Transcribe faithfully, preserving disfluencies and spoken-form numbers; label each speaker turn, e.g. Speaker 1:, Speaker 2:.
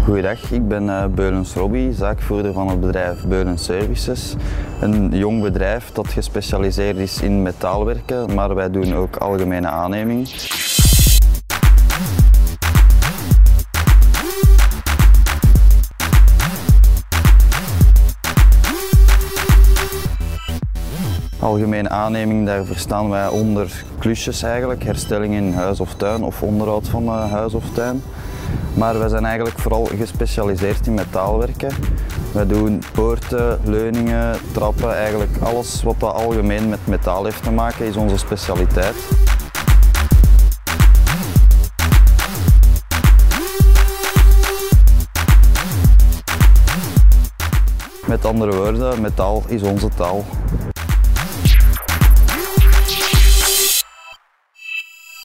Speaker 1: Goeiedag, ik ben uh, Beulens Robbie, zaakvoerder van het bedrijf Beulens Services. Een jong bedrijf dat gespecialiseerd is in metaalwerken, maar wij doen ook algemene aanneming. Algemene aanneming, daar verstaan wij onder klusjes eigenlijk, herstelling in huis of tuin of onderhoud van uh, huis of tuin. Maar wij zijn eigenlijk vooral gespecialiseerd in metaalwerken. Wij doen poorten, leuningen, trappen, eigenlijk alles wat dat algemeen met metaal heeft te maken is onze specialiteit. Met andere woorden, metaal is onze taal.